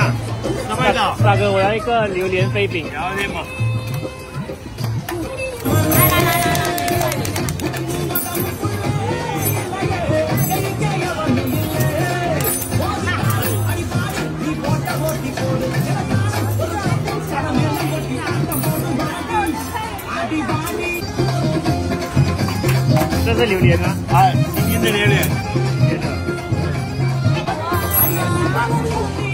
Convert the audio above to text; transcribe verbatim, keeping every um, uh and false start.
啊，什么味道？ 大哥，我要一个榴莲飞饼。 榴莲嘛。 来来来来来。 这是榴莲吗？ 哎，新鲜的榴莲。 新鲜的。